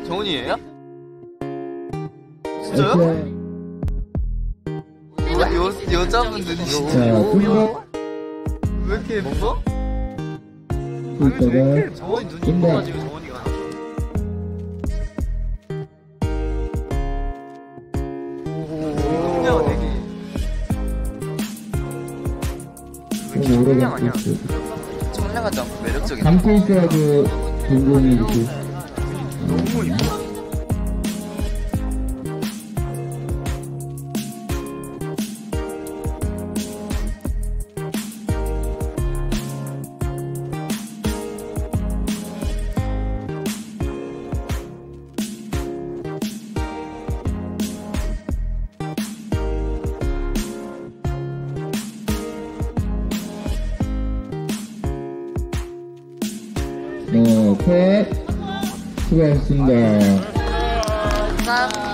정훈이에요? 진짜요? 여자분들이 진짜 왜 이렇게 예뻐? 정원이 눈이 이뻐가지고 정원이가 오오 되게 왜 이렇게 청량 아니야? 청량하지 않고 매력적이야. 감고 있어야지 동공이 이렇게 너무 이뻐. 네, 수고하셨습니다. 감사합니다.